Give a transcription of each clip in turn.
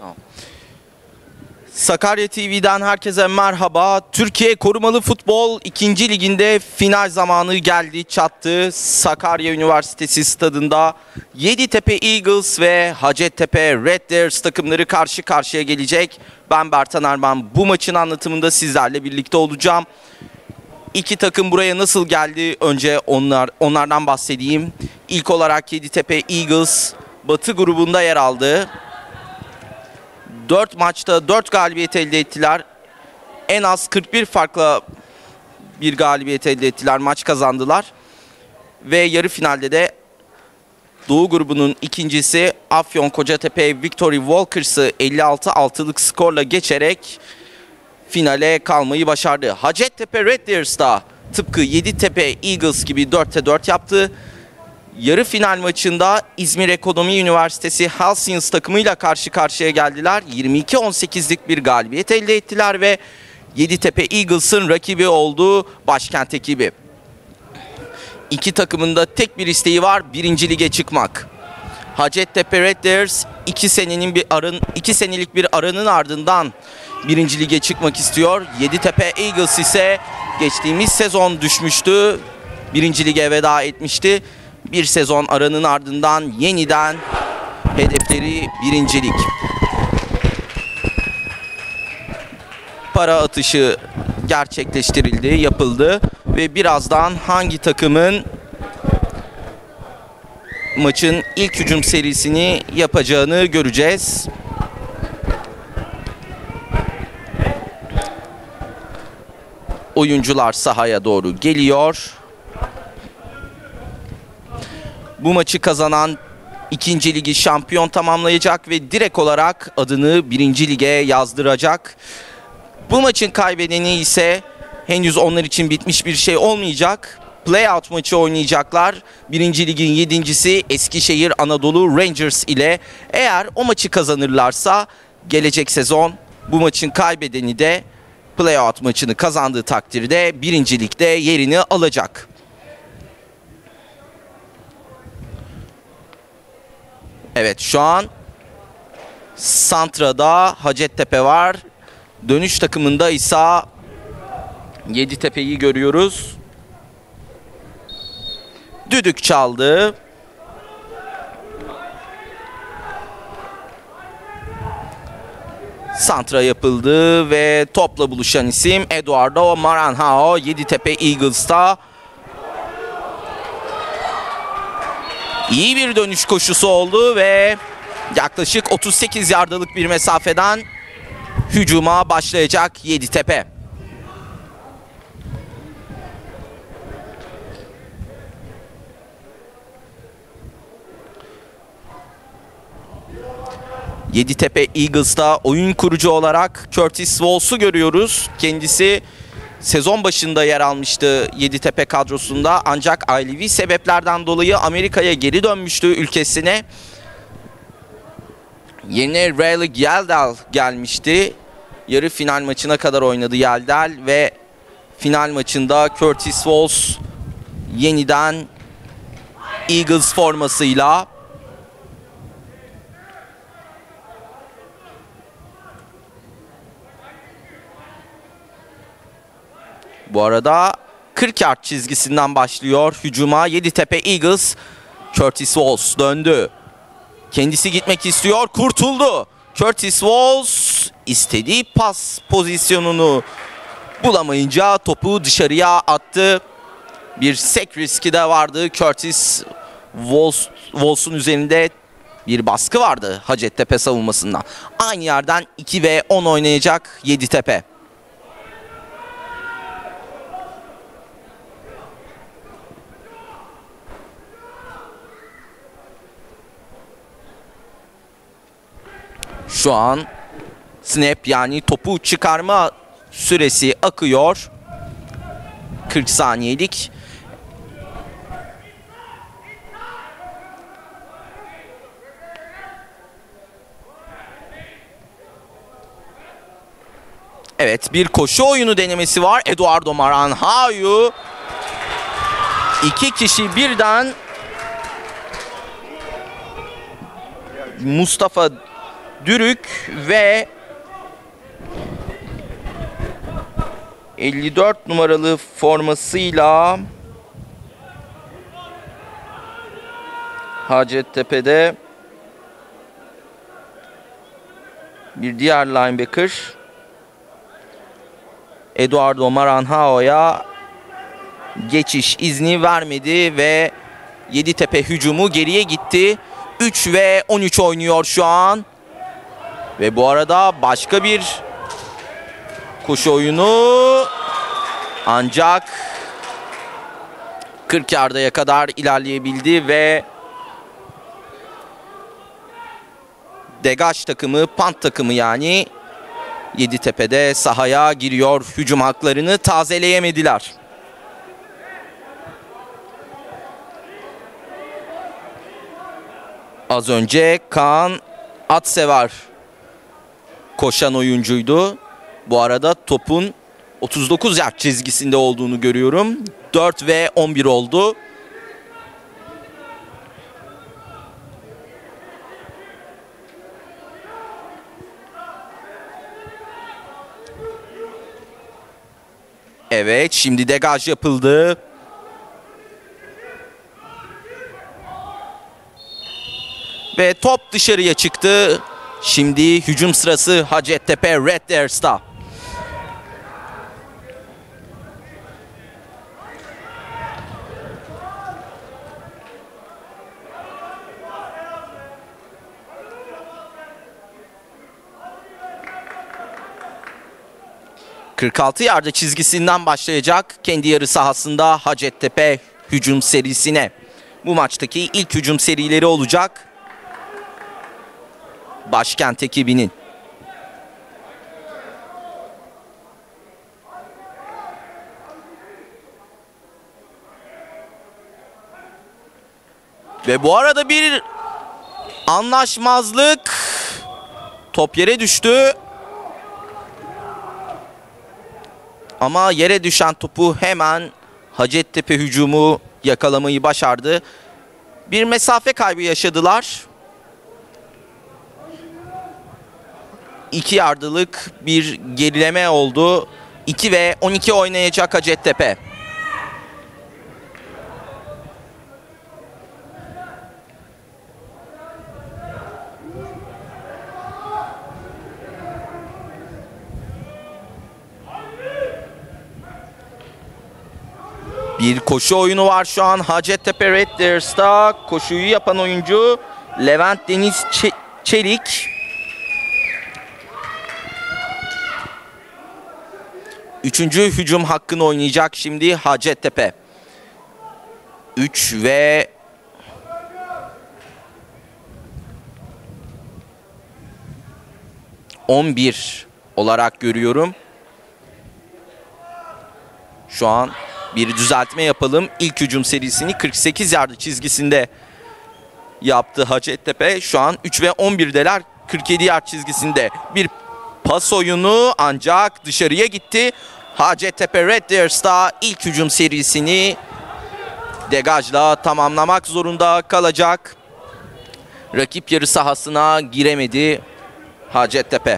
Tamam. Sakarya TV'den herkese merhaba. Türkiye Korumalı Futbol 2. Liginde final zamanı geldi, çattı. Sakarya Üniversitesi stadında Yeditepe Eagles ve Hacettepe Red Deers takımları karşı karşıya gelecek. Ben Bertan Erman, bu maçın anlatımında sizlerle birlikte olacağım. İki takım buraya nasıl geldi? Önce onlardan bahsedeyim. İlk olarak Yeditepe Eagles Batı grubunda yer aldı. 4 maçta 4 galibiyet elde ettiler. En az 41 farkla bir galibiyet elde ettiler. Maç kazandılar. Ve yarı finalde de Doğu grubunun ikincisi Afyonkarahisar Victory Walkers'ı 56-6'lık skorla geçerek finale kalmayı başardı. Hacettepe Red Deers da tıpkı Yeditepe Eagles gibi 4'te 4 yaptı. Yarı final maçında İzmir Ekonomi Üniversitesi Halcyons takımıyla karşı karşıya geldiler. 22-18'lik bir galibiyet elde ettiler ve Yeditepe Eagles'ın rakibi olduğu Başkent ekibi. İki takımın da tek bir isteği var: 1. Lige çıkmak. Hacettepe Red Deers 2 senelik bir aranın ardından 1. Lige çıkmak istiyor. Yeditepe Eagles ise geçtiğimiz sezon düşmüştü. 1. Lige veda etmişti. Bir sezon aranın ardından yeniden hedefleri 1. Lig. Para atışı gerçekleştirildi, yapıldı ve birazdan hangi takımın maçın ilk hücum serisini yapacağını göreceğiz. Oyuncular sahaya doğru geliyor. Bu maçı kazanan 2. Ligi şampiyon tamamlayacak ve direkt olarak adını 1. Lig'e yazdıracak. Bu maçın kaybedeni ise henüz onlar için bitmiş bir şey olmayacak. Playout maçı oynayacaklar. 1. Lig'in 7.'si Eskişehir Anadolu Rangers ile. Eğer o maçı kazanırlarsa gelecek sezon bu maçın kaybedeni de playout maçını kazandığı takdirde 1. Lig'de yerini alacak. Evet, şu an Santra'da Hacettepe var. Dönüş takımında ise Yeditepe'yi görüyoruz. Düdük çaldı. Santra yapıldı ve topla buluşan isim Eduardo Maranhao. Yeditepe Eagles'ta İyi bir dönüş koşusu oldu ve yaklaşık 38 yardalık bir mesafeden hücuma başlayacak Yeditepe. Yeditepe Eagles'ta oyun kurucu olarak Curtis Wals'u görüyoruz. Kendisi sezon başında yer almıştı Yeditepe kadrosunda, ancak ailevi sebeplerden dolayı Amerika'ya geri dönmüştü ülkesine. Yerine Riley Yeldal gelmişti. Yarı final maçına kadar oynadı Yeldal ve final maçında Curtis Walls yeniden Eagles formasıyla bu arada 40 yard çizgisinden başlıyor hücuma Yeditepe Eagles. Curtis Walls döndü. Kendisi gitmek istiyor. Kurtuldu. Curtis Walls istediği pas pozisyonunu bulamayınca topu dışarıya attı. Bir sek riski de vardı. Curtis Walls'un üzerinde bir baskı vardı Hacettepe savunmasında. Aynı yerden 2 ve 10 oynayacak Yeditepe. Şu an snap, yani topu çıkarma süresi akıyor. 40 saniyelik. Evet, bir koşu oyunu denemesi var. Eduardo Maranhao. 2 kişi birden Mustafa Dürük ve 54 numaralı formasıyla Hacettepe'de bir diğer linebacker Eduardo Maranhao'ya geçiş izni vermedi ve Yeditepe hücumu geriye gitti. 3 ve 13 oynuyor şu an. Ve bu arada başka bir koşu oyunu, ancak 40 yardaya kadar ilerleyebildi ve degaj takımı, punt takımı yani Yeditepe'de sahaya giriyor. Hücum haklarını tazeleyemediler. Az önce Kaan Atsevar koşan oyuncuydu. Bu arada topun 39 yard çizgisinde olduğunu görüyorum. 4 ve 11 oldu. Evet, şimdi degaj yapıldı. Ve top dışarıya çıktı. Şimdi hücum sırası Hacettepe Red Deers'ta. ...46 yarda çizgisinden başlayacak kendi yarı sahasında Hacettepe hücum serisine. Bu maçtaki ilk hücum serileri olacak Başkent ekibinin. Ve bu arada bir anlaşmazlık. Top yere düştü. Ama yere düşen topu hemen Hacettepe hücumu yakalamayı başardı. Bir mesafe kaybı yaşadılar. 2 yardlık bir gerileme oldu. 2 ve 12 oynayacak Hacettepe. Bir koşu oyunu var şu an Hacettepe Red Deers'ta. Koşuyu yapan oyuncu Levent Deniz Çelik. Üçüncü hücum hakkını oynayacak şimdi Hacettepe. 3 ve 11 olarak görüyorum. Şu an bir düzeltme yapalım. İlk hücum serisini 48 yardı çizgisinde yaptı Hacettepe. Şu an 3 ve 11'deler. 47 yard çizgisinde bir pas oyunu, ancak dışarıya gitti. Hacettepe Red Deers'ta ilk hücum serisini degajla tamamlamak zorunda kalacak. Rakip yarı sahasına giremedi Hacettepe.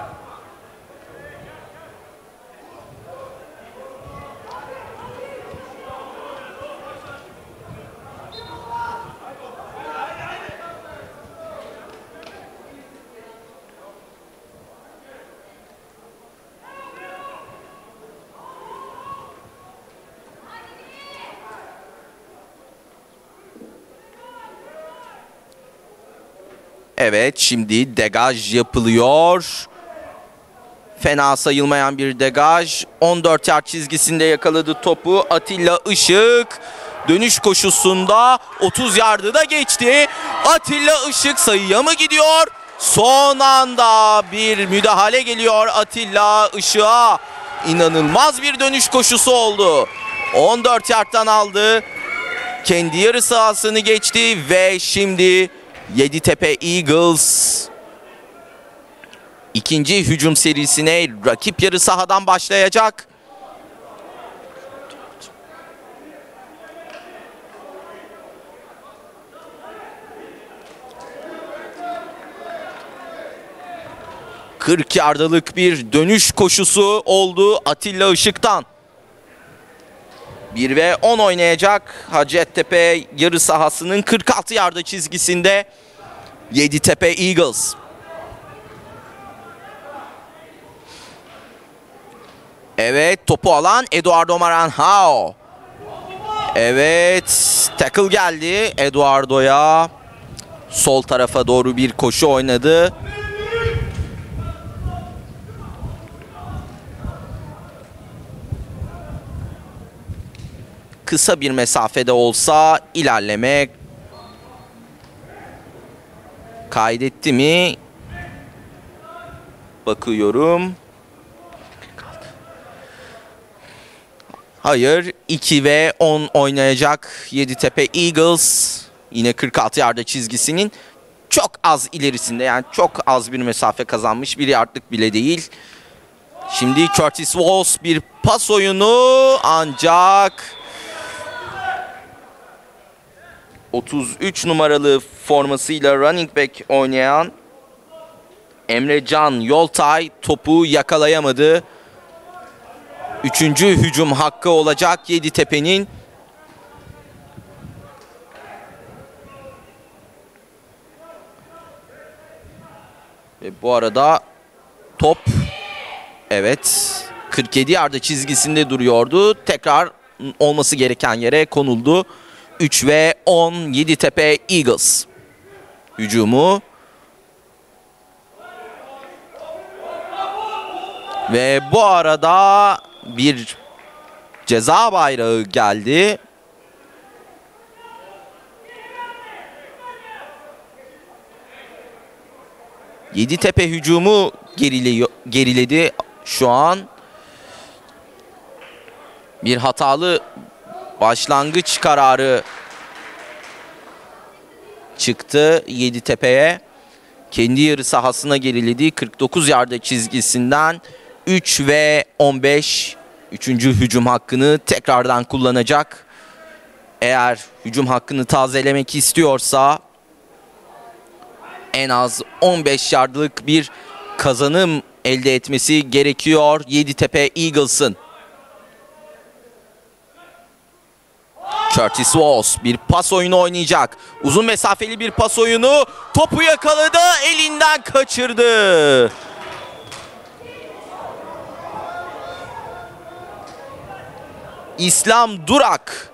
Evet, şimdi degaj yapılıyor. Fena sayılmayan bir degaj. 14 yard çizgisinde yakaladı topu Atilla Işık. Dönüş koşusunda 30 yardı da geçti. Atilla Işık sayıya mı gidiyor? Son anda bir müdahale geliyor Atilla Işık'a. İnanılmaz bir dönüş koşusu oldu. 14 yardtan aldı. Kendi yarı sahasını geçti ve şimdi Yeditepe Eagles ikinci hücum serisine rakip yarı sahadan başlayacak. 40 yardalık bir dönüş koşusu oldu Atilla Işık'tan. 1 ve 10 oynayacak Hacettepe yarı sahasının 46 yarda çizgisinde Yeditepe Eagles. Evet, topu alan Eduardo Maranhão. Evet, tackle geldi Eduardo'ya. Sol tarafa doğru bir koşu oynadı. Kısa bir mesafede olsa ilerleme kaydetti mi? Bakıyorum. Hayır, 2 ve 10 oynayacak Yeditepe Eagles. Yine 46 yarda çizgisinin çok az ilerisinde, yani çok az bir mesafe kazanmış, bir yardlık bile değil. Şimdi Curtis Walls bir pas oyunu, ancak 33 numaralı formasıyla running back oynayan Emrecan Yoltay topu yakalayamadı. 3. hücum hakkı olacak Yeditepe'nin. Ve bu arada top, evet, 47 yarda çizgisinde duruyordu. Tekrar olması gereken yere konuldu. 3 ve 10 Yeditepe Eagles hücumu. Ve bu arada bir ceza bayrağı geldi. Yeditepe hücumu geriledi şu an. Bir hatalı başlangıç kararı çıktı Yeditepe'ye. Kendi yarı sahasına geriledi. 49 yarda çizgisinden 3 ve 15. 3. hücum hakkını tekrardan kullanacak. Eğer hücum hakkını tazelemek istiyorsa en az 15 yardlık bir kazanım elde etmesi gerekiyor Yeditepe Eagles'ın. Curtis Walls bir pas oyunu oynayacak. Uzun mesafeli bir pas oyunu. Topu yakaladı, elinden kaçırdı. İslam Durak.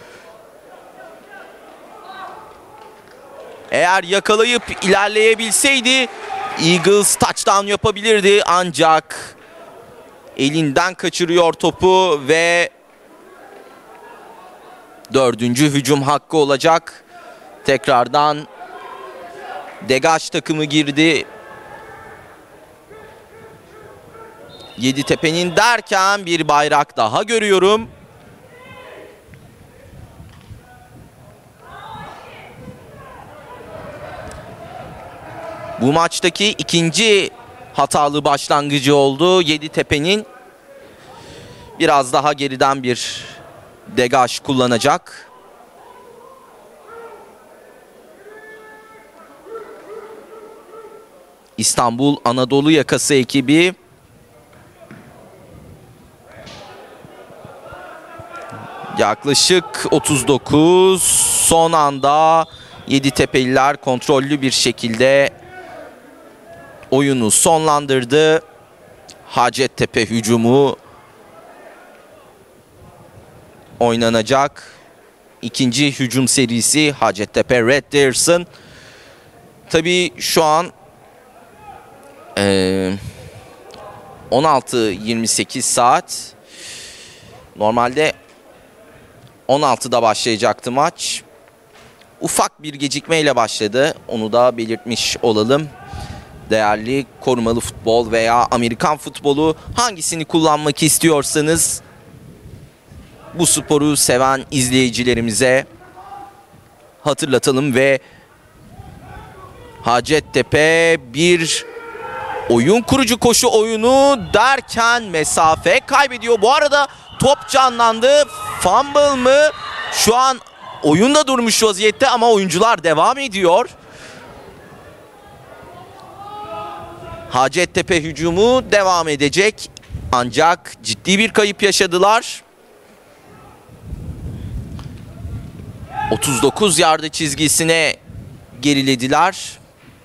Eğer yakalayıp ilerleyebilseydi Eagles touchdown yapabilirdi, ancak elinden kaçırıyor topu ve 4. hücum hakkı olacak. Tekrardan Degaj takımı girdi. Yeditepe'nin derken bir bayrak daha görüyorum. Bu maçtaki ikinci hatalı başlangıcı oldu Yeditepe'nin. Biraz daha geriden bir degaj kullanacak. İstanbul Anadolu Yakası ekibi yaklaşık 39. Son anda Yeditepe'liler kontrollü bir şekilde oyunu sonlandırdı. Hacettepe hücumu oynanacak. İkinci hücum serisi Hacettepe Red Deers'ın. Tabii şu an 16:28 saat. Normalde 16'da başlayacaktı maç. Ufak bir gecikmeyle başladı. Onu da belirtmiş olalım. Değerli korumalı futbol veya Amerikan futbolu, hangisini kullanmak istiyorsanız bu sporu seven izleyicilerimize hatırlatalım. Ve Hacettepe bir oyun kurucu koşu oyunu derken mesafe kaybediyor. Bu arada top canlandı. Fumble mı? Şu an oyunda durmuş vaziyette ama oyuncular devam ediyor. Hacettepe hücumu devam edecek. Ancak ciddi bir kayıp yaşadılar. 39 yarda çizgisine gerilediler.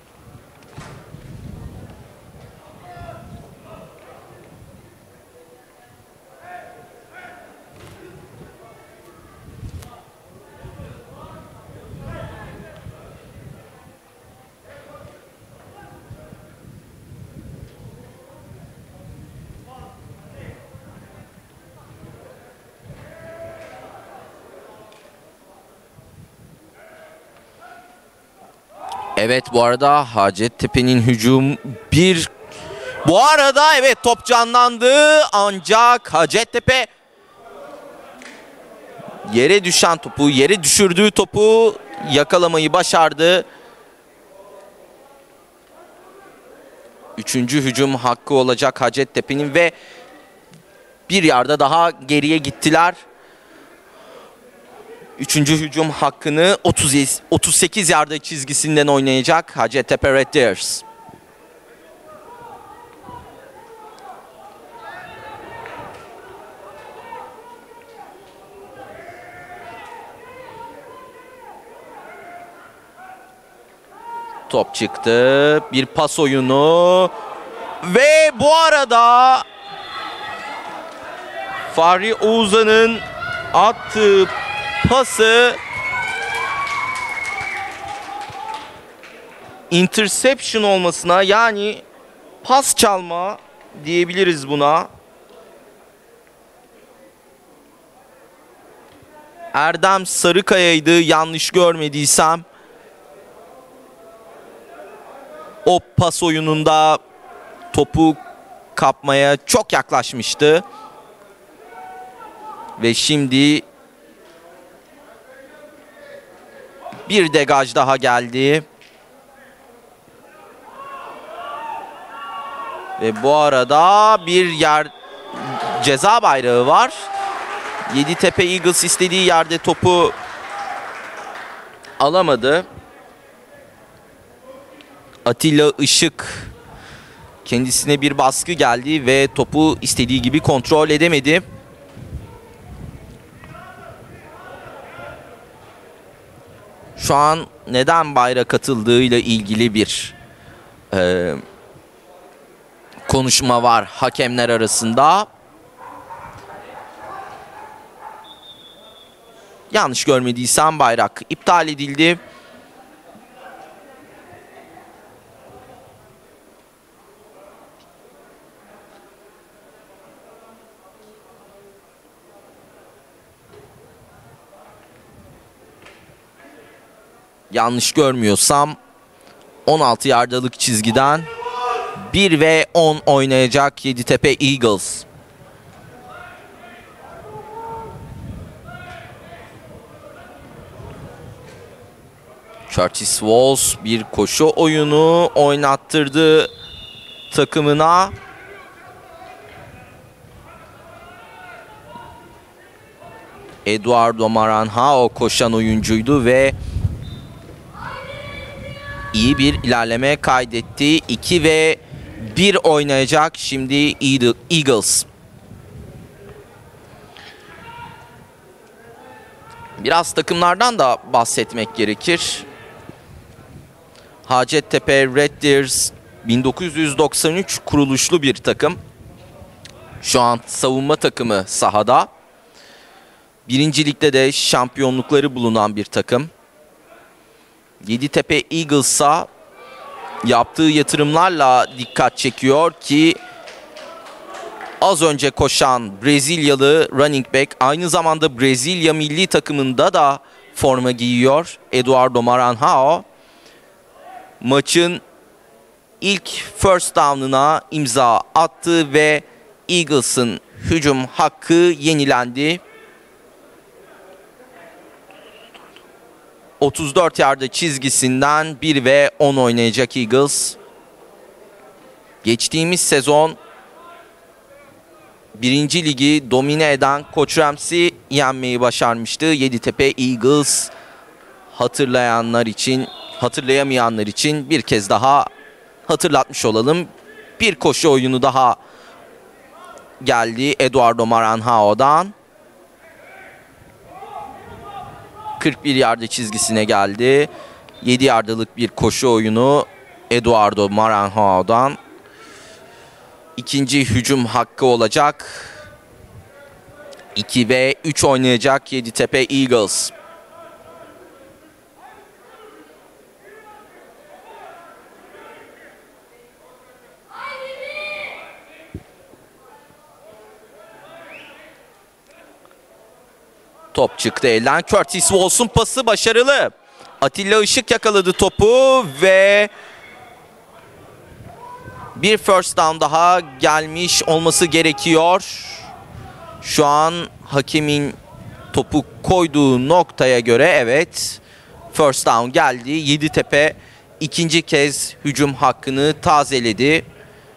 Evet, bu arada Hacettepe'nin hücum bu arada evet, top canlandı ancak Hacettepe yere düşürdüğü topu yakalamayı başardı. Üçüncü hücum hakkı olacak Hacettepe'nin ve bir yarda daha geriye gittiler. Üçüncü hücum hakkını 38 yarda çizgisinden oynayacak Hacettepe Red Deers. Top çıktı. Bir pas oyunu. Ve bu arada Fahri Oğuzhan'ın attığı pası interception olmasına, yani pas çalma diyebiliriz buna. Erdem Sarıkaya'ydı yanlış görmediysem. O pas oyununda topu kapmaya çok yaklaşmıştı. Ve şimdi bir degaj daha geldi. Ve bu arada bir ceza bayrağı var. Yeditepe Eagles istediği yerde topu alamadı. Atilla Işık kendisine bir baskı geldi ve topu istediği gibi kontrol edemedi. Şu an neden bayrak atıldığıyla ilgili bir konuşma var hakemler arasında. Yanlış görmediysem bayrak iptal edildi. Yanlış görmüyorsam 16 yardalık çizgiden 1 ve 10 oynayacak Yeditepe Eagles. Curtis Walls bir koşu oyunu oynattırdı takımına. Eduardo Maranhao koşan oyuncuydu ve iyi bir ilerleme kaydetti. 2 ve 1 oynayacak şimdi Eagles. Biraz takımlardan da bahsetmek gerekir. Hacettepe Red Deers 1993 kuruluşlu bir takım. Şu an savunma takımı sahada. Birinci Lig'de de şampiyonlukları bulunan bir takım. Yeditepe Eagles'a yaptığı yatırımlarla dikkat çekiyor ki az önce koşan Brezilyalı running back aynı zamanda Brezilya milli takımında da forma giyiyor. Eduardo Maranhao maçın ilk first down'ına imza attı ve Eagles'ın hücum hakkı yenilendi. 34 yarda çizgisinden 1 ve 10 oynayacak Eagles. Geçtiğimiz sezon 1. Ligi domine eden Koç Rams'i yenmeyi başarmıştı. Yeditepe Eagles hatırlayamayanlar için bir kez daha hatırlatmış olalım. Bir koşu oyunu daha geldi Eduardo Maranhao'dan. 41 yardı çizgisine geldi. 7 yardalık bir koşu oyunu Eduardo Maranhao'dan. İkinci hücum hakkı olacak. 2 ve 3 oynayacak Yeditepe Eagles. Top çıktı elden. Curtis Walsh'un pası başarılı. Atilla Işık yakaladı topu ve bir first down daha gelmiş olması gerekiyor. Şu an hakemin topu koyduğu noktaya göre evet first down geldi. Yeditepe ikinci kez hücum hakkını tazeledi.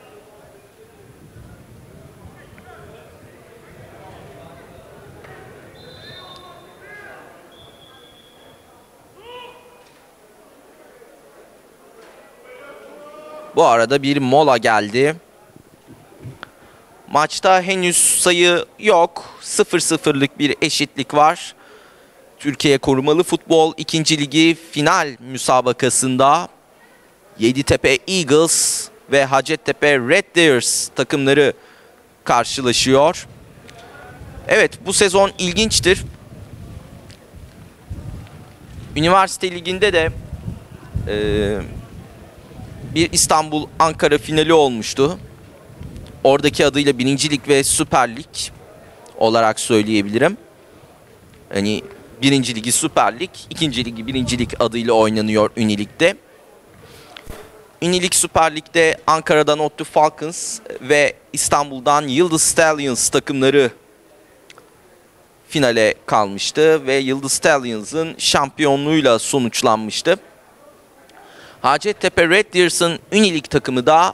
Bu arada bir mola geldi. Maçta henüz sayı yok. 0-0'lık bir eşitlik var. Türkiye Korumalı Futbol 2. Ligi final müsabakasında Yeditepe Eagles ve Hacettepe Red Deers takımları karşılaşıyor. Evet, bu sezon ilginçtir. Üniversite Ligi'nde de bir İstanbul-Ankara finali olmuştu. Oradaki adıyla 1. Lig ve Süper Lig olarak söyleyebilirim. Hani 1. Ligi Süper Lig, 2. Ligi 1. Lig adıyla oynanıyor Ünilig'de. Ünilig Süper Lig'de Ankara'dan ODTÜ Falcons ve İstanbul'dan Yıldız Stallions takımları finale kalmıştı ve Yıldız Stallions'ın şampiyonluğuyla sonuçlanmıştı. Hacettepe Red Deers'ın Ünilig takımı da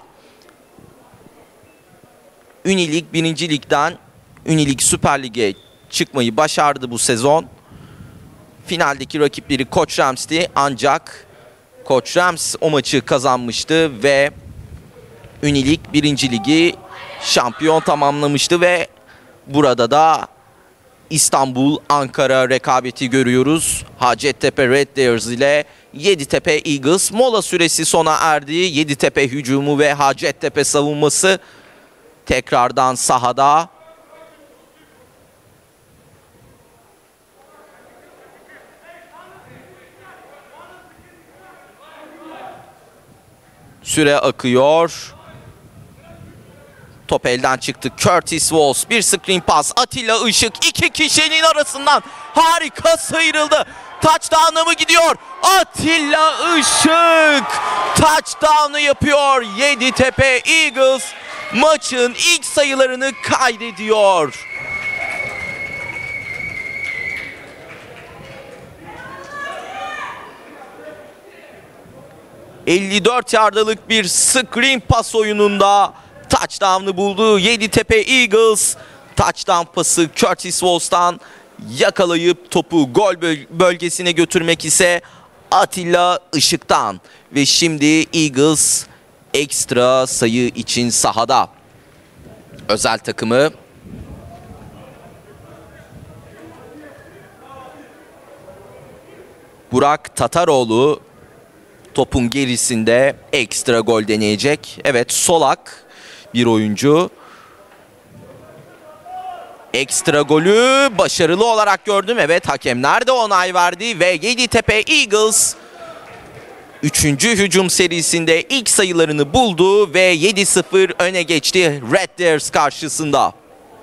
Ünilig 1. Lig'den Ünilig Süper Lig'e çıkmayı başardı bu sezon. Finaldeki rakipleri Koç Rams'ti ancak Koç Rams o maçı kazanmıştı ve Ünilig 1. Ligi şampiyon tamamlamıştı ve burada da İstanbul-Ankara rekabeti görüyoruz. Hacettepe Red Deers ile Yeditepe Eagles. Mola süresi sona erdi. Yeditepe hücumu ve Hacettepe savunması tekrardan sahada. Süre akıyor. Top elden çıktı. Curtis Walsh bir screen pass. Atilla Işık iki kişinin arasından harika sıyrıldı. Touchdown'a mı gidiyor? Atilla Işık touchdown'u yapıyor. Yeditepe Eagles maçın ilk sayılarını kaydediyor. ...54 yardalık bir screen pass oyununda touchdown'ı buldu. Yeditepe Eagles touchdown pası Curtis Walsh'tan yakalayıp topu gol bölgesine götürmek ise Atilla Işık'tan. Ve şimdi Eagles ekstra sayı için sahada. Özel takımı Burak Tataroğlu topun gerisinde ekstra gol deneyecek. Evet, solak bir oyuncu. Ekstra golü başarılı olarak gördüm. Evet, hakemler de onay verdi ve Yeditepe Eagles 3. hücum serisinde ilk sayılarını buldu ve 7-0 öne geçti Red Deers karşısında.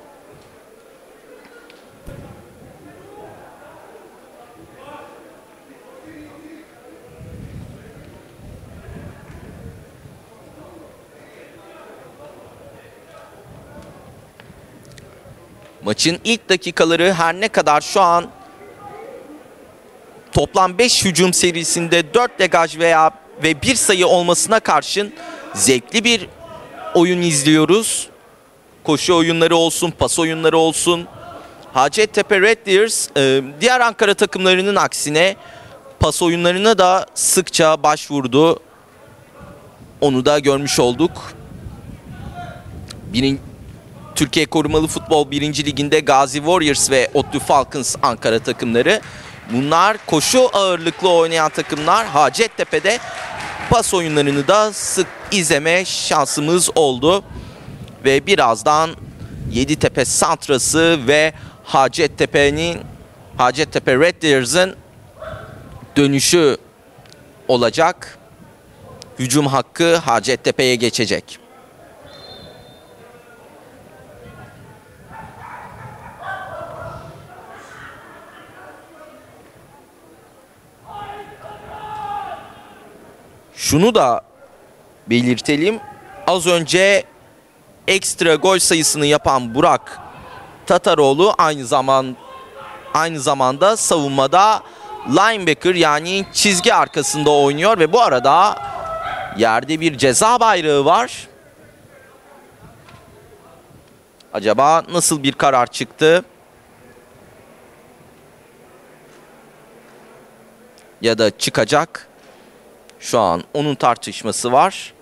Maçın ilk dakikaları her ne kadar şu an toplam 5 hücum serisinde 4 degaj ve 1 sayı olmasına karşın zevkli bir oyun izliyoruz. Koşu oyunları olsun, pas oyunları olsun. Hacettepe Red Deers diğer Ankara takımlarının aksine pas oyunlarına da sıkça başvurdu. Onu da görmüş olduk. Türkiye Korumalı Futbol 1. Liginde Gazi Warriors ve ODTÜ Falcons Ankara takımları. Bunlar koşu ağırlıklı oynayan takımlar. Hacettepe'de pas oyunlarını da sık izleme şansımız oldu. Ve birazdan Yeditepe Santrası ve Hacettepe Red Deers'ın dönüşü olacak. Hücum hakkı Hacettepe'ye geçecek. Şunu da belirtelim. Az önce ekstra gol sayısını yapan Burak Tataroğlu aynı zamanda savunmada linebacker, yani çizgi arkasında oynuyor ve bu arada yerde bir ceza bayrağı var. Acaba nasıl bir karar çıktı? Ya da çıkacak. Şu an onun tartışması var.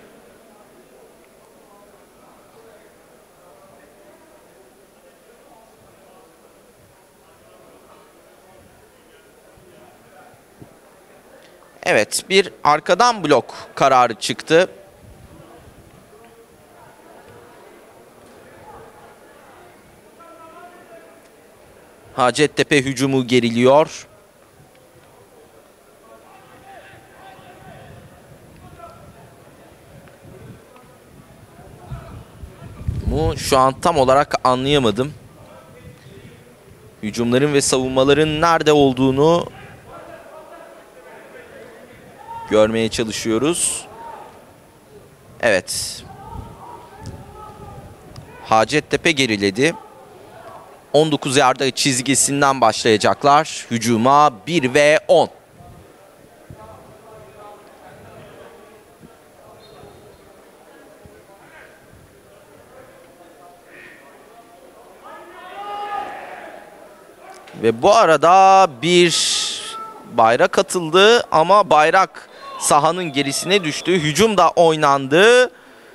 Evet, bir arkadan blok kararı çıktı. Hacettepe hücumu geriliyor. Şu an tam olarak anlayamadım. Hücumların ve savunmaların nerede olduğunu görmeye çalışıyoruz. Evet. Hacettepe geriledi. 19 yarda çizgisinden başlayacaklar. Hücuma 1 ve 10. Ve bu arada bir bayrak atıldı ama bayrak sahanın gerisine düştü. Hücum da oynandı.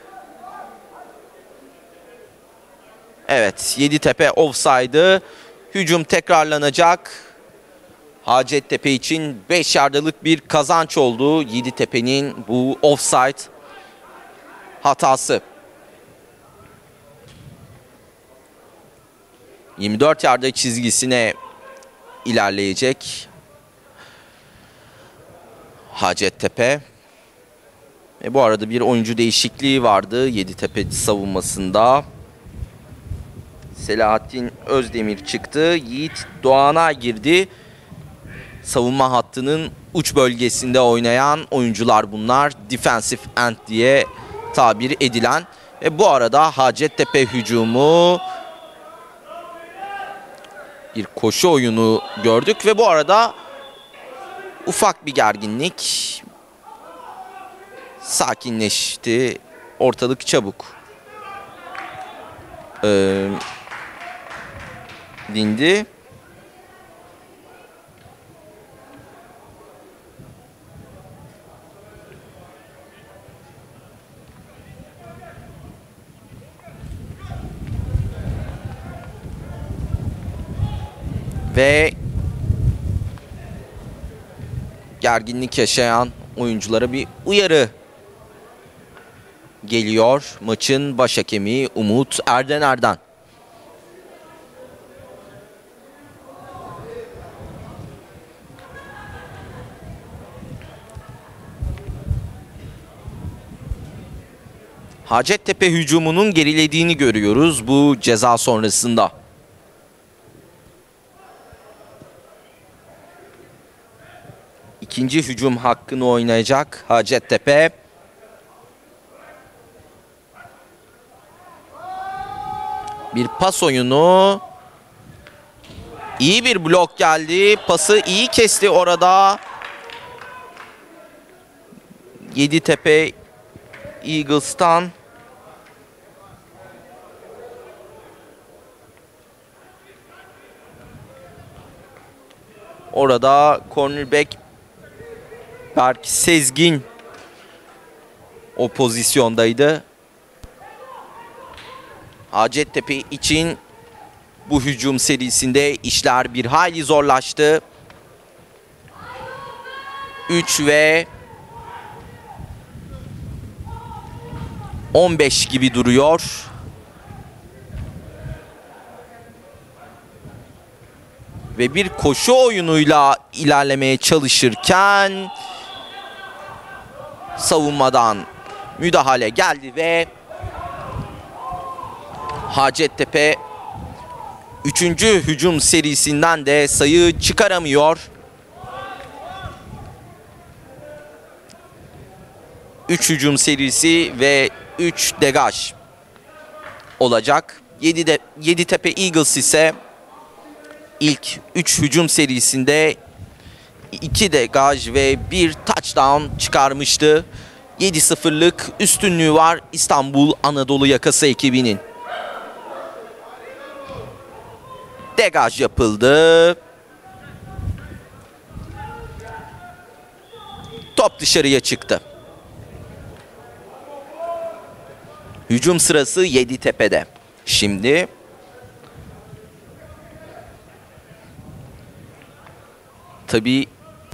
Evet, Yeditepe offside'ı. Hücum tekrarlanacak. Hacettepe için 5 yardalık bir kazanç oldu. Yeditepe'nin bu offside hatası. 24 yarda çizgisine ilerleyecek Hacettepe. Bu arada bir oyuncu değişikliği vardı Yeditepe savunmasında. Selahattin Özdemir çıktı. Yiğit Doğan'a girdi. Savunma hattının uç bölgesinde oynayan oyuncular bunlar. Defensive end diye tabir edilen. Ve bu arada Hacettepe hücumu, bir koşu oyunu gördük ve bu arada ufak bir gerginlik, sakinleşti ortalık çabuk. Dindi. Ve gerginlik yaşayan oyunculara bir uyarı geliyor. Maçın baş hakemi Umut Erdener'den. Hacettepe hücumunun gerilediğini görüyoruz bu ceza sonrasında. İkinci hücum hakkını oynayacak Hacettepe. Bir pas oyunu. İyi bir blok geldi. Pası iyi kesti orada. Yeditepe Eagles'tan. Orada cornerback Berk Sezgin o pozisyondaydı. Hacettepe için bu hücum serisinde işler bir hayli zorlaştı. 3 ve 15 gibi duruyor. Ve bir koşu oyunuyla ilerlemeye çalışırken savunmadan müdahale geldi ve Hacettepe 3. hücum serisinden de sayı çıkaramıyor. 3 hücum serisi ve 3 degaj olacak. Yeditepe Eagles ise ilk 3 hücum serisinde 2 degaj ve 1 touchdown çıkarmıştı. 7-0'lık üstünlüğü var İstanbul Anadolu Yakası ekibinin. Degaj yapıldı. Top dışarıya çıktı. Hücum sırası Yeditepe'de. Şimdi tabii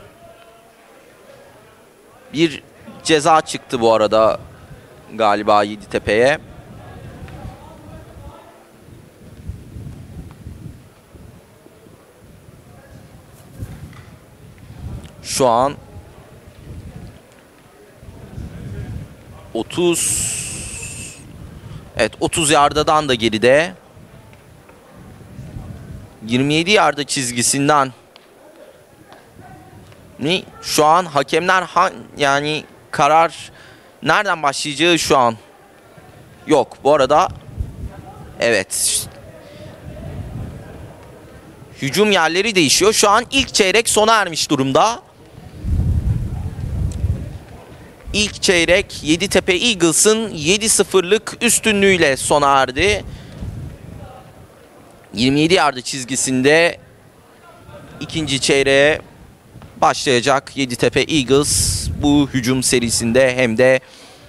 bir ceza çıktı bu arada galiba Yeditepe'ye. Şu an 30 yardadan da geride. 27 yarda çizgisinden. Şu an hakemler yani karar nereden başlayacağı şu an yok. Bu arada evet. Hücum yerleri değişiyor. Şu an ilk çeyrek sona ermiş durumda. İlk çeyrek Yeditepe Eagles'ın 7-0'lık üstünlüğüyle sona erdi. 27 yarda çizgisinde ikinci çeyreğe başlayacak Yeditepe Eagles bu hücum serisinde hem de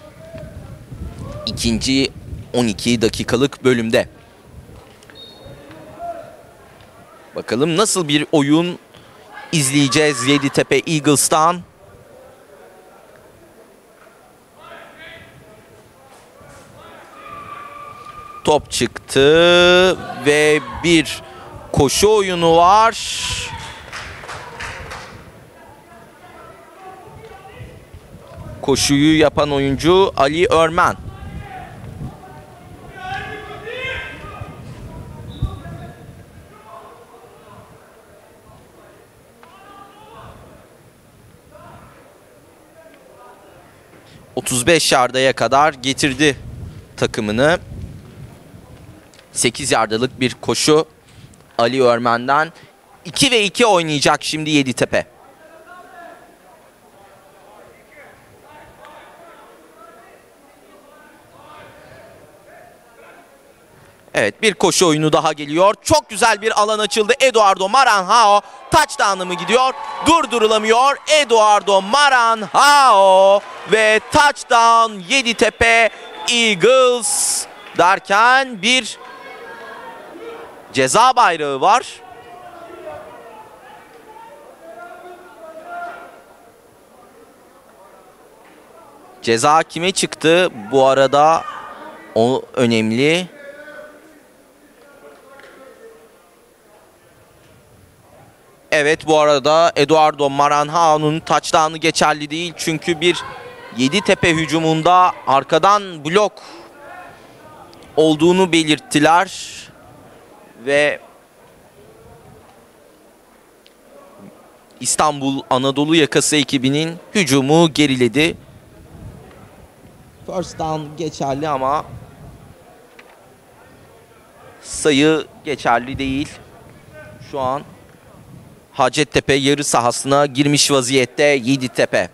ikinci 12 dakikalık bölümde. Bakalım nasıl bir oyun izleyeceğiz Yeditepe Eagles'tan. Top çıktı ve bir koşu oyunu var. Koşuyu yapan oyuncu Ali Örmen. ...35 yardaya kadar getirdi takımını. 8 yardalık bir koşu Ali Örmen'den. 2 ve 2 oynayacak şimdi Yeditepe. Evet, bir koşu oyunu daha geliyor. Çok güzel bir alan açıldı. Eduardo Maranhao touchdown'a mı gidiyor? Durdurulamıyor. Eduardo Maranhao ve touchdown Yeditepe Eagles derken bir ceza bayrağı var. Ceza kime çıktı? Bu arada o önemli. Evet, bu arada Eduardo Maranhao'nun touchdown'ı geçerli değil. Çünkü bir Yeditepe hücumunda arkadan blok olduğunu belirttiler. Ve İstanbul Anadolu Yakası ekibinin hücumu geriledi. First down geçerli ama sayı geçerli değil. Şu an Hacettepe yarı sahasına girmiş vaziyette Yeditepe.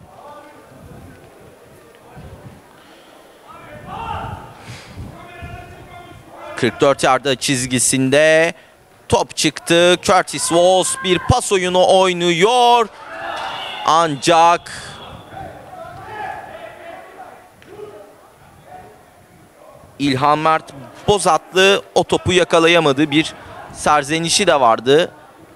...44 yarda çizgisinde top çıktı. Curtis Walls bir pas oyunu oynuyor. Ancak İlhan Mert Bozatlı o topu yakalayamadı. Bir serzenişi de vardı.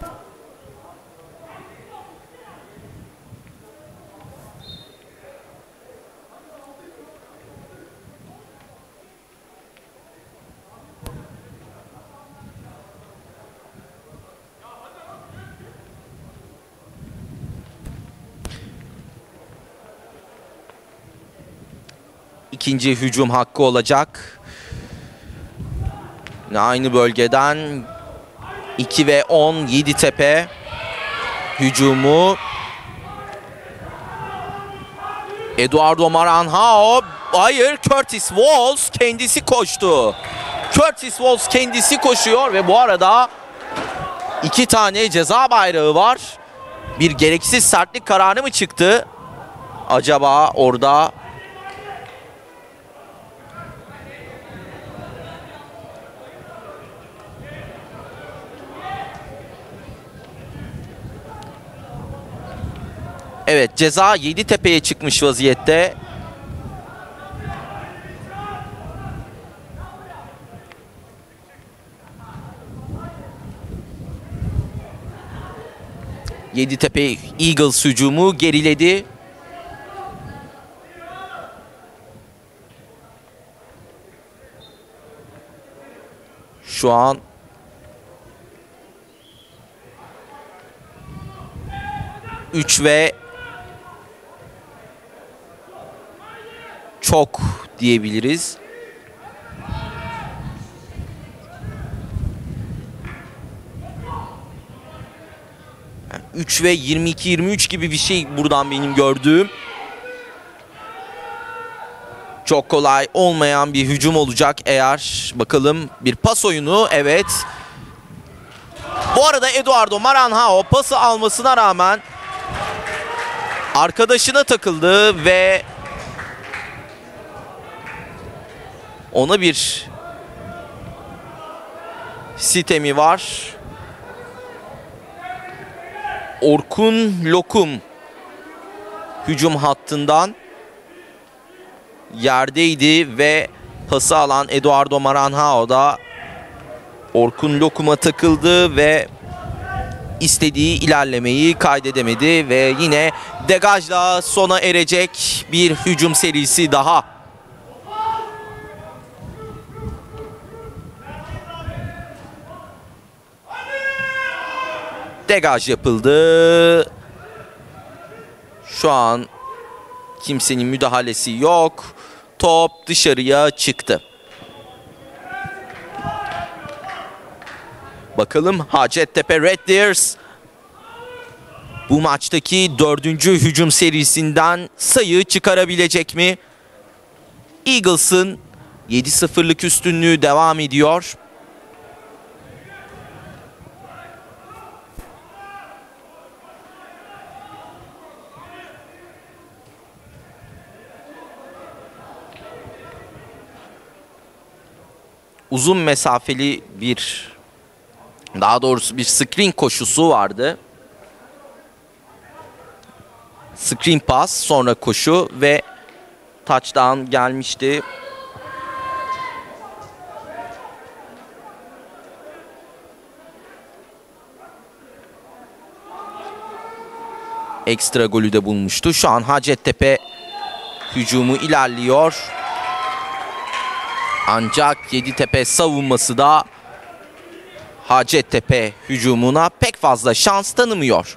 İkinci hücum hakkı olacak. Yine aynı bölgeden 2 ve 10 Yeditepe hücumu. Eduardo Maranhão. Hayır, Curtis Walls kendisi koştu. Curtis Walls kendisi koşuyor ve bu arada 2 tane ceza bayrağı var. Bir gereksiz sertlik kararı mı çıktı? Acaba orada... Evet, ceza Yeditepe'ye çıkmış vaziyette. Yeditepe Eagles hücumu geriledi. Şu an üç ve çok diyebiliriz. Yani 3 ve 22-23 gibi bir şey buradan benim gördüğüm. Çok kolay olmayan bir hücum olacak eğer, bakalım, bir pas oyunu. Evet. Bu arada Eduardo Maranhão pası almasına rağmen arkadaşına takıldı ve ona bir sitemi var. Orkun Lokum hücum hattından yerdeydi ve pası alan Eduardo Maranhão da Orkun Lokum'a takıldı ve istediği ilerlemeyi kaydedemedi ve yine degajla sona erecek bir hücum serisi daha. Degaj yapıldı. Şu an kimsenin müdahalesi yok. Top dışarıya çıktı. Bakalım Hacettepe Red Deers bu maçtaki 4. hücum serisinden sayı çıkarabilecek mi? Eagles'ın 7-0'lık üstünlüğü devam ediyor. Uzun mesafeli daha doğrusu bir screen koşusu vardı. Screen pass, sonra koşu ve touchdown gelmişti. Ekstra golü de bulmuştu. Şu an Hacettepe hücumu ilerliyor. Ancak Yeditepe savunması da Hacettepe hücumuna pek fazla şans tanımıyor.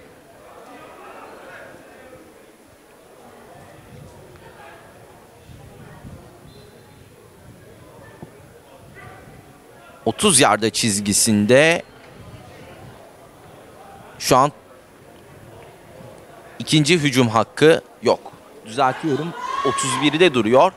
...30 yarda çizgisinde... ...şu an... ...ikinci hücum hakkı yok. Düzeltiyorum. 31'de duruyor.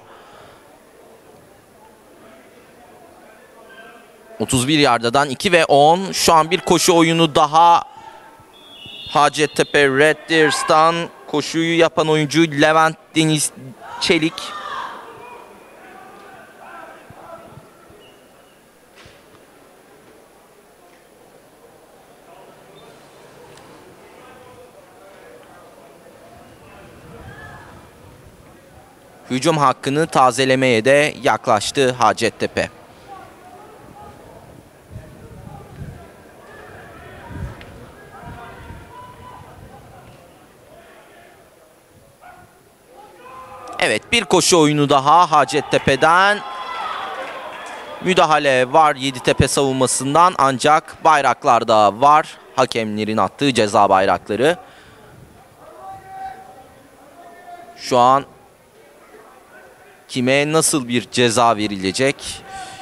31 yardadan 2 ve 10. Şu an bir koşu oyunu daha. Hacettepe Red Deers'tan koşuyu yapan oyuncu Levent Deniz Çelik. Hücum hakkını tazelemeye de yaklaştı Hacettepe. Evet, bir koşu oyunu daha Hacettepe'den. Müdahale var Yeditepe savunmasından, ancak bayraklar da var. Hakemlerin attığı ceza bayrakları. Şu an kime nasıl bir ceza verilecek?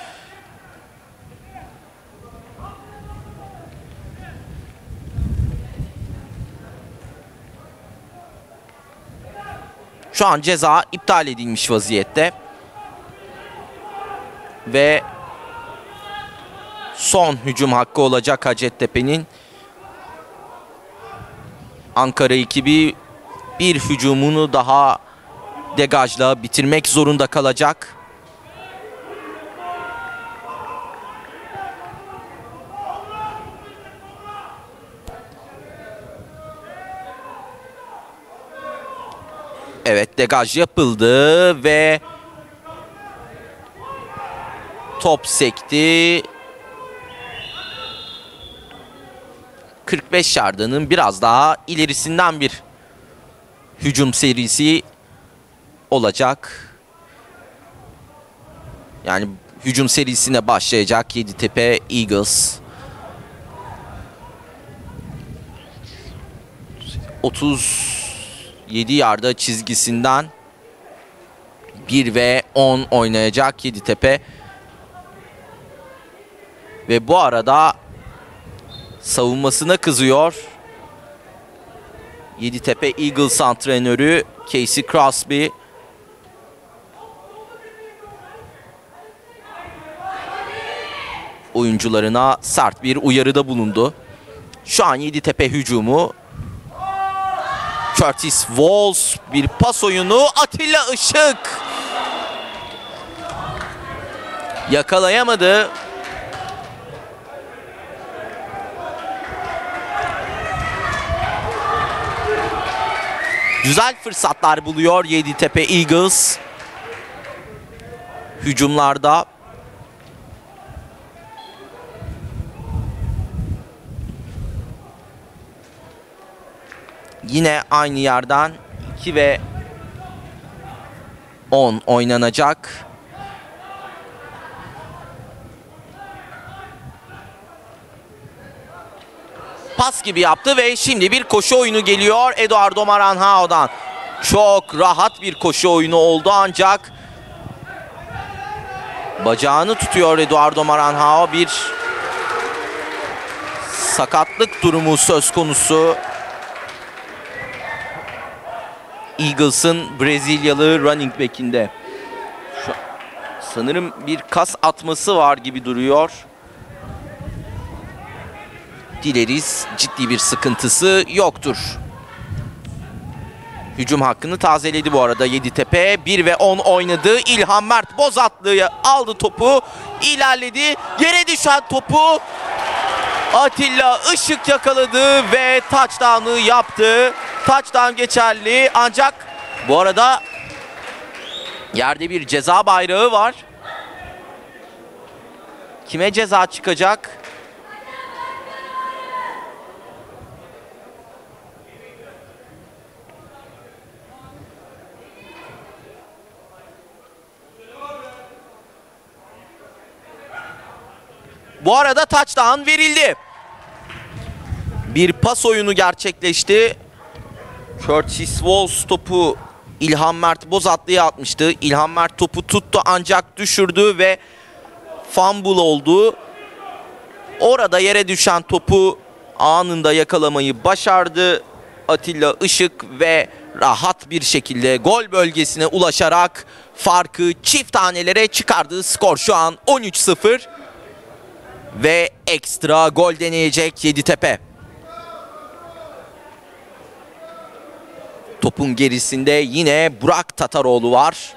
Şu an ceza iptal edilmiş vaziyette. Ve son hücum hakkı olacak Hacettepe'nin. Ankara ekibi bir hücumunu daha degajla bitirmek zorunda kalacak. Evet, degaj yapıldı ve top sekti. 45 yardının biraz daha ilerisinden bir hücum serisi olacak. Yani hücum serisine başlayacak Yeditepe Eagles. 37 yarda çizgisinden 1 ve 10 oynayacak Yeditepe. Ve bu arada savunmasına kızıyor Yeditepe Eagles antrenörü Casey Crosby. Oyuncularına sert bir uyarıda bulundu. Şu an Yeditepe hücumu. Curtis Walls, bir pas oyunu. Atilla Işık yakalayamadı. Güzel fırsatlar buluyor Yeditepe Eagles hücumlarda. Yine aynı yerden 2 ve 10 oynanacak. Pas gibi yaptı ve şimdi bir koşu oyunu geliyor Eduardo Maranhao'dan. Çok rahat bir koşu oyunu oldu, ancak bacağını tutuyor Eduardo Maranhao. Bir sakatlık durumu söz konusu. Eagles'ın Brezilyalı running back'inde. Sanırım bir kas atması var gibi duruyor. Dileriz ciddi bir sıkıntısı yoktur. Hücum hakkını tazeledi bu arada Yeditepe. 1 ve 10 oynadı. İlhan Mert Bozatlı'ya aldı topu. İlerledi. Yere düşen topu Atilla Işık yakaladı ve touchdown'ı yaptı. Touchdown geçerli, ancak bu arada yerde bir ceza bayrağı var. Kime ceza çıkacak? Bu arada touchdown verildi. Bir pas oyunu gerçekleşti. Curtis Walls topu İlhan Mert Bozatlı'ya atmıştı. İlhan Mert topu tuttu, ancak düşürdü ve fumble oldu. Orada yere düşen topu anında yakalamayı başardı Atilla Işık ve rahat bir şekilde gol bölgesine ulaşarak farkı çift tanelere çıkardı. Skor şu an 13-0 ve ekstra gol deneyecek Yeditepe. Topun gerisinde yine Burak Tataroğlu var.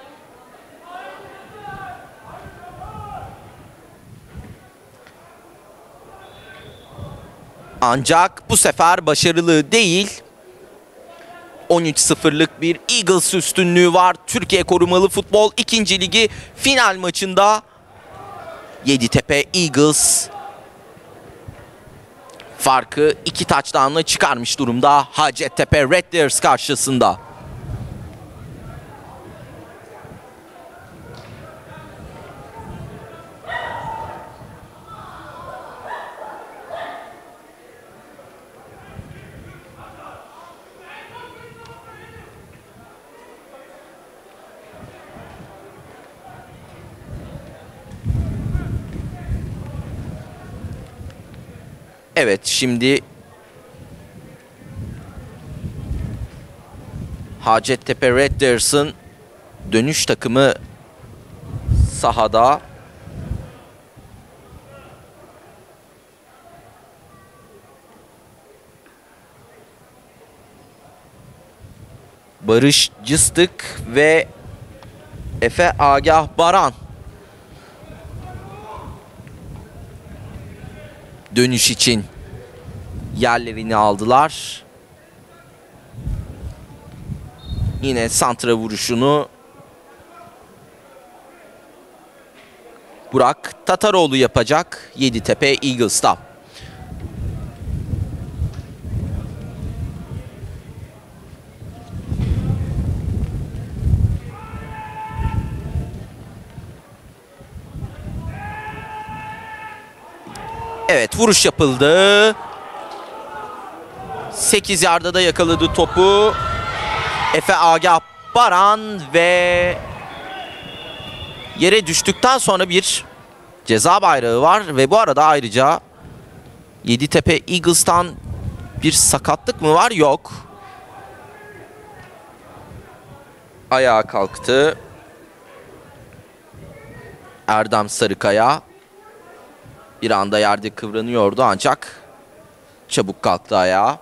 Ancak bu sefer başarılı değil. 13-0'lık bir Eagles üstünlüğü var. Türkiye Korumalı Futbol 2. Ligi final maçında Yeditepe Eagles farkı 2 touchdown'la çıkarmış durumda Hacettepe Red Deers karşısında. Evet, şimdi Hacettepe Red Deers'ın dönüş takımı sahada. Barış Cıstık ve Efe Agah Baran dönüş için yerlerini aldılar. Yine santra vuruşunu Burak Tataroğlu yapacak Yeditepe Eagles'ta. Evet, vuruş yapıldı. 8 yardada da yakaladı topu Efe Agah Baran ve yere düştükten sonra bir ceza bayrağı var ve bu arada ayrıca Yeditepe Eagles'tan bir sakatlık mı var? Yok. Ayağa kalktı Erdem Sarıkaya. Bir anda yerde kıvranıyordu ancak çabuk kalktı ayağa.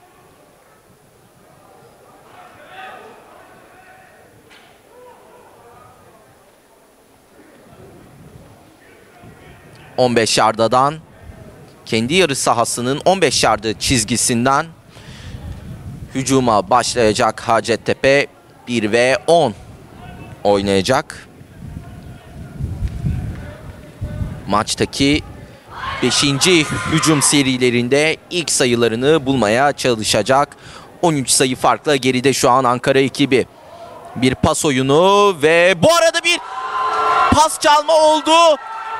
...15 yardadan... ...kendi yarı sahasının 15 yardı çizgisinden... ...hücuma başlayacak Hacettepe... ...1 ve 10... ...oynayacak. Maçtaki 5. hücum serilerinde... ...ilk sayılarını bulmaya çalışacak. 13 sayı farkla geride şu an Ankara ekibi. Bir pas oyunu ve bu arada bir pas çalma oldu.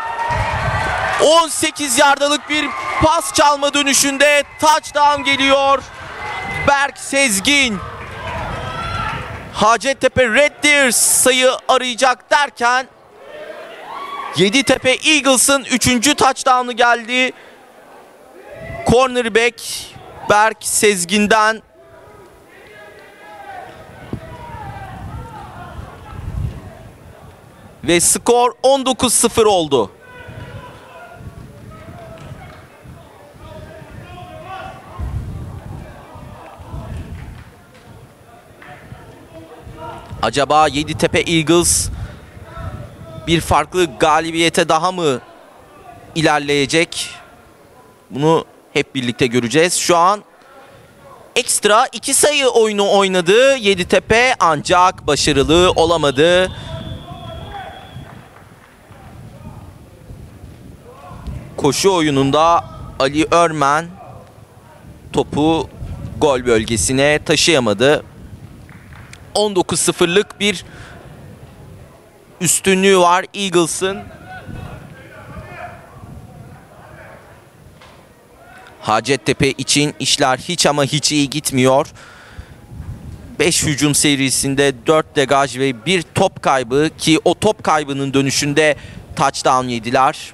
18 yardalık bir pas çalma dönüşünde touchdown geliyor. Berk Sezgin. Hacettepe Red Deers sayı arayacak derken Yeditepe Eagles'ın 3. touchdown'u geldi. Cornerback Berk Sezgin'den. Ve skor 19-0 oldu. Acaba Yeditepe Eagles bir farklı galibiyete daha mı ilerleyecek? Bunu hep birlikte göreceğiz. Şu an ekstra 2 sayı oyunu oynadı Yeditepe ancak başarılı olamadı. Koşu oyununda Ali Örmen topu gol bölgesine taşıyamadı. 19-0'lık bir üstünlüğü var Eagles'ın. Hacettepe için işler hiç ama hiç iyi gitmiyor. 5 hücum serisinde 4 degaj ve 1 top kaybı ki o top kaybının dönüşünde touchdown yediler.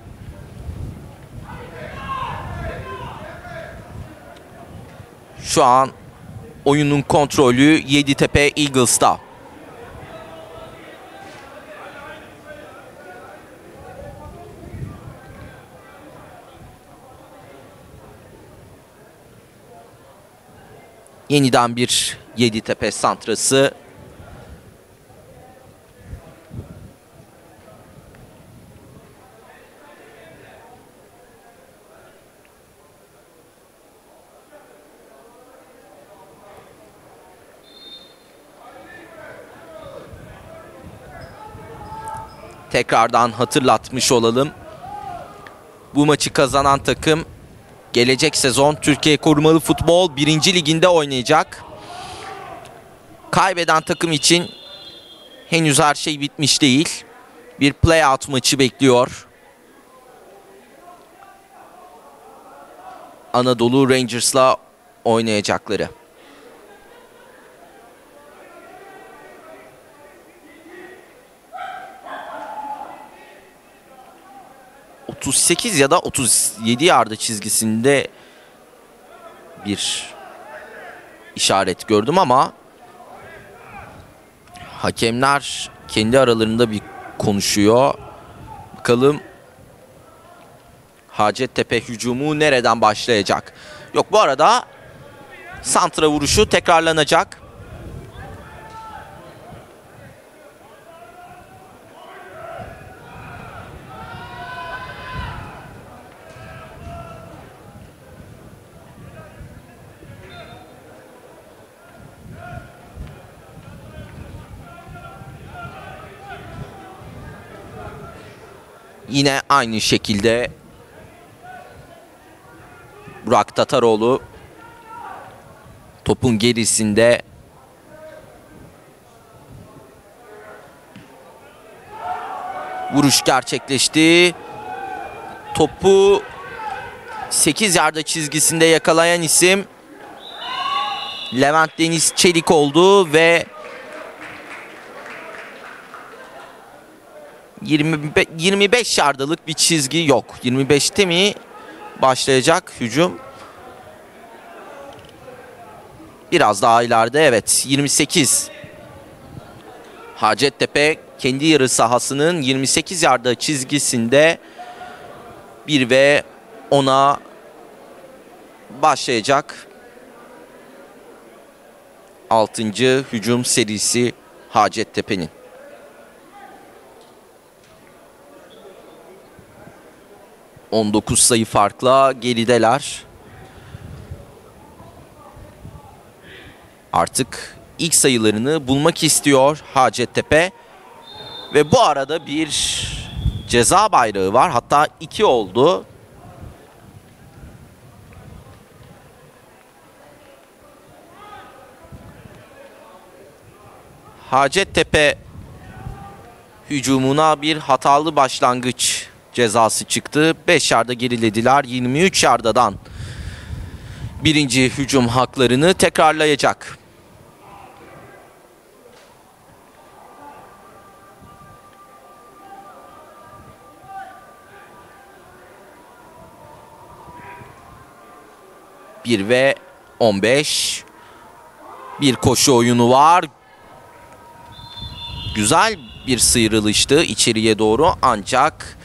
Şu an oyunun kontrolü Yeditepe Eagles'ta. Yeniden bir Yeditepe santrası. tekrardan hatırlatmış olalım. Bu maçı kazanan takım gelecek sezon Türkiye Korumalı Futbol 1. Liginde oynayacak. Kaybeden takım için henüz her şey bitmiş değil. Bir play-out maçı bekliyor. Anadolu Rangers'la oynayacakları. ...38 ya da 37 yarda çizgisinde bir işaret gördüm ama hakemler kendi aralarında bir konuşuyor. Bakalım Hacettepe hücumu nereden başlayacak? Yok, bu arada santra vuruşu tekrarlanacak. Yine aynı şekilde Burak Tataroğlu topun gerisinde. Vuruş gerçekleşti. Topu 8 yarda çizgisinde yakalayan isim Levent Deniz Çelik oldu ve 25 yardalık bir çizgi yok. 25'te mi başlayacak hücum? Biraz daha ileride, evet, 28. Hacettepe kendi yarı sahasının 28 yarda çizgisinde 1 ve 10'a başlayacak. 6. hücum serisi Hacettepe'nin. ...19 sayı farkla gerideler. Artık ilk sayılarını bulmak istiyor Hacettepe. Ve bu arada bir ceza bayrağı var. Hatta 2 oldu. Hacettepe hücumuna bir hatalı başlangıç cezası çıktı. 5 yarda gerilediler. 23 yardadan birinci hücum haklarını tekrarlayacak. Bir ve 15. Bir koşu oyunu var. Güzel bir sıyrılıştı içeriye doğru, ancak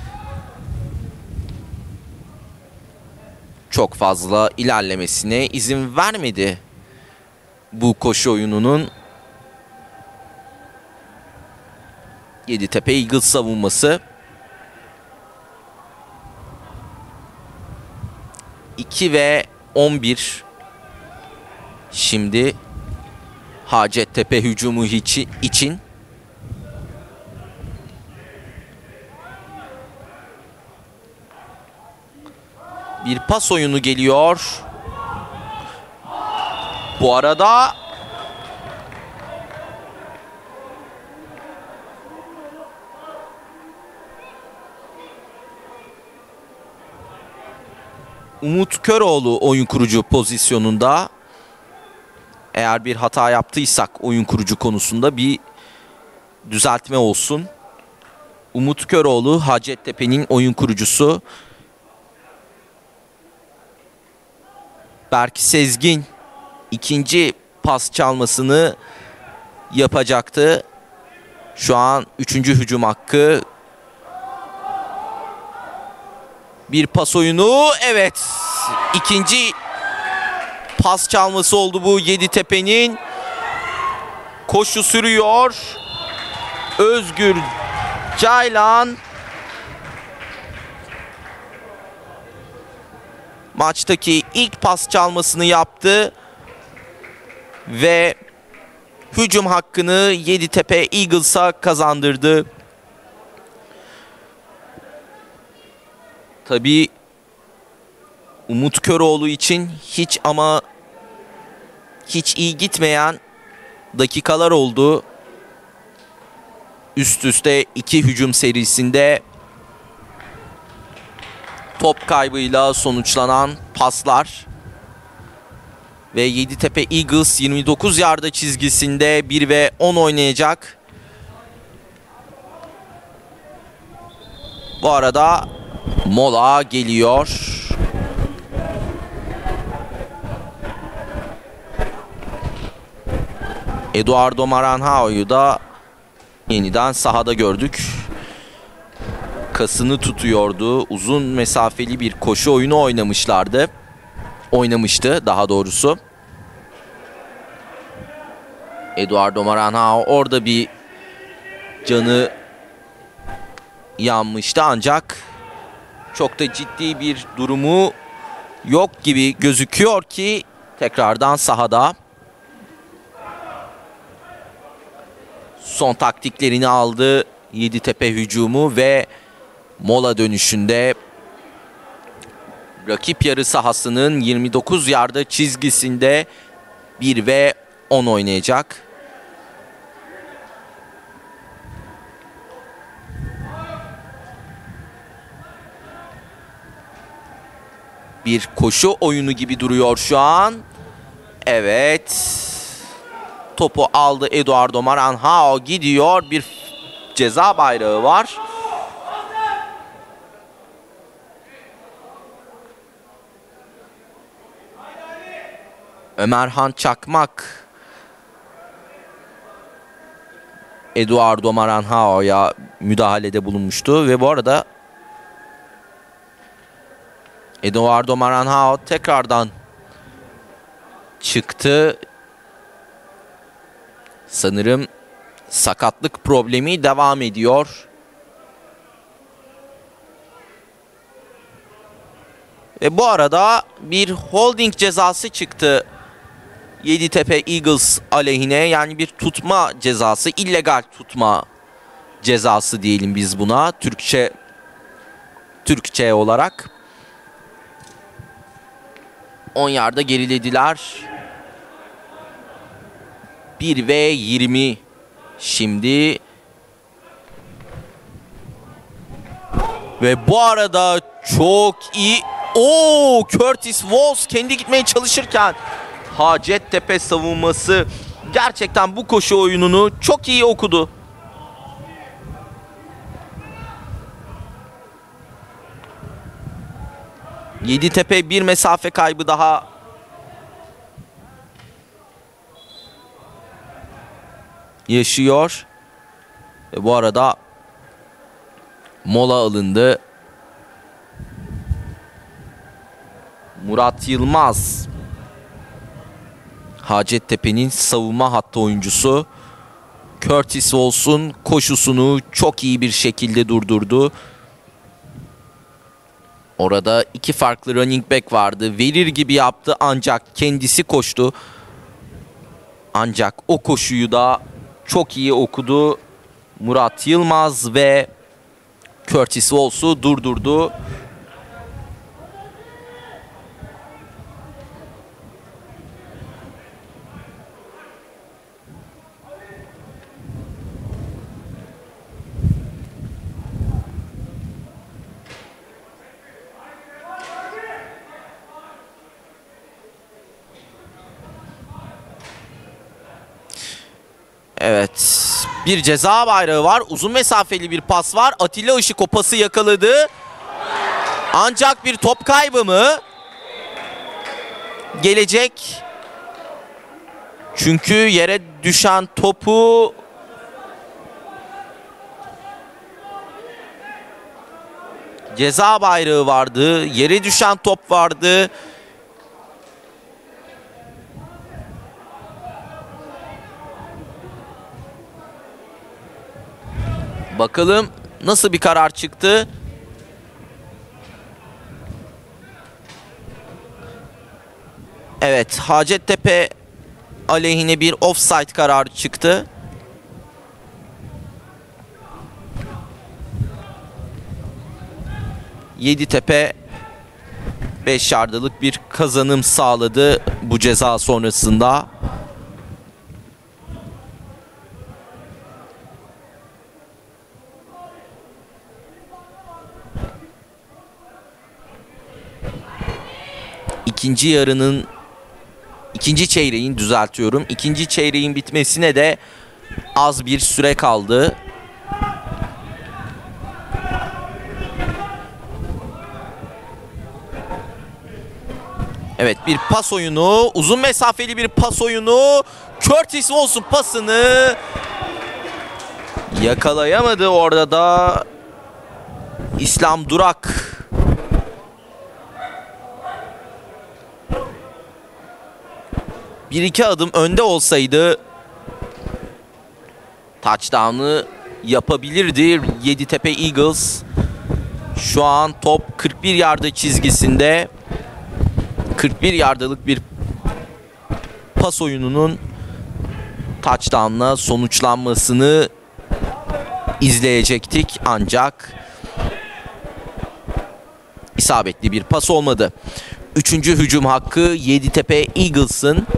çok fazla ilerlemesine izin vermedi bu koşu oyununun. Yeditepe Eagles savunması. 2 ve 11. Şimdi Hacettepe hücumu için. Bir pas oyunu geliyor. Bu arada Umut Köroğlu oyun kurucu pozisyonunda. Eğer bir hata yaptıysak oyun kurucu konusunda bir düzeltme olsun. Umut Köroğlu Hacettepe'nin oyun kurucusu. Berk Sezgin ikinci pas çalmasını yapacaktı. Şu an 3. hücum hakkı. Bir pas oyunu. Evet. İkinci pas çalması oldu bu Yeditepe'nin. Koşu sürüyor. Özgür Caylan maçtaki ilk pas çalmasını yaptı ve hücum hakkını Yeditepe Eagles'a kazandırdı. Tabii Umut Köroğlu için hiç iyi gitmeyen dakikalar oldu. Üst üste 2 hücum serisinde top kaybıyla sonuçlanan paslar. Ve Yeditepe Eagles 29 yarda çizgisinde 1 ve 10 oynayacak. Bu arada mola geliyor. Eduardo Maranhao'yu da yeniden sahada gördük. Kasını tutuyordu. Uzun mesafeli bir koşu oyunu oynamıştı daha doğrusu. Eduardo Maranhao orada bir canı yanmıştı ancak çok da ciddi bir durumu yok gibi gözüküyor ki tekrardan sahada. Son taktiklerini aldı Yeditepe hücumu ve mola dönüşünde rakip yarı sahasının 29 yarda çizgisinde 1 ve 10 oynayacak. Bir koşu oyunu gibi duruyor şu an. Evet. Topu aldı Eduardo Maranhao, gidiyor. Bir ceza bayrağı var. Ömerhan Çakmak Eduardo Maranhao'ya müdahalede bulunmuştu ve bu arada Eduardo Maranhao tekrardan çıktı. Sanırım sakatlık problemi devam ediyor. Ve bu arada bir holding cezası çıktı Yeditepe Eagles aleyhine. Yani bir tutma cezası, illegal tutma cezası diyelim biz buna Türkçe olarak. 10 yarda gerilediler. 1 ve 20 şimdi. Ve bu arada çok iyi. Curtis Walls kendi gitmeye çalışırken Hacettepe savunması gerçekten bu koşu oyununu çok iyi okudu. Yeditepe bir mesafe kaybı daha. Yaşıyor. Ve bu arada mola alındı. Murat Yılmaz, Hacettepe'nin savunma hattı oyuncusu, Curtis Walls'un koşusunu çok iyi bir şekilde durdurdu. Orada 2 farklı running back vardı. Verir gibi yaptı ancak kendisi koştu. Ancak o koşuyu da çok iyi okudu Murat Yılmaz ve Curtis Walls'u durdurdu. Evet. Bir ceza bayrağı var. Uzun mesafeli bir pas var. Atilla Işık o pası yakaladı. Ancak bir top kaybı mı gelecek? Çünkü yere düşen topu ceza bayrağı vardı. Yere düşen top vardı. Bakalım nasıl bir karar çıktı. Evet, Hacettepe aleyhine bir offside kararı çıktı. Yeditepe 5 yardalık bir kazanım sağladı bu ceza sonrasında. İkinci çeyreğin düzeltiyorum. İkinci çeyreğin bitmesine de az bir süre kaldı. Evet, bir pas oyunu, uzun mesafeli bir pas oyunu. Curtis Walsh'un pasını yakalayamadı orada da İslam Durak. Bir iki adım önde olsaydı touchdown'ı yapabilirdi Yeditepe Eagles. Şu an top 41 yarda çizgisinde. 41 yardalık bir pas oyununun touchdown'la sonuçlanmasını izleyecektik. Ancak isabetli bir pas olmadı. Üçüncü hücum hakkı Yeditepe Eagles'ın.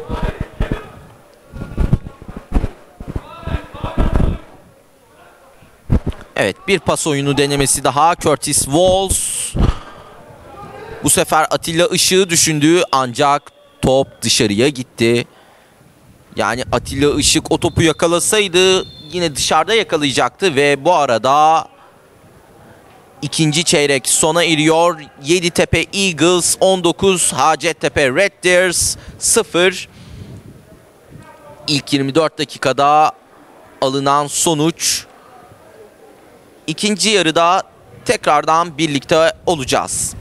Evet, bir pas oyunu denemesi daha. Curtis Walsh. Bu sefer Atilla Işık'ı düşündü ancak top dışarıya gitti. Yani Atilla Işık o topu yakalasaydı yine dışarıda yakalayacaktı ve bu arada ikinci çeyrek sona eriyor. Yeditepe Eagles 19, Hacettepe Red Deers 0. İlk 24 dakikada alınan sonuç. İkinci yarıda tekrardan birlikte olacağız.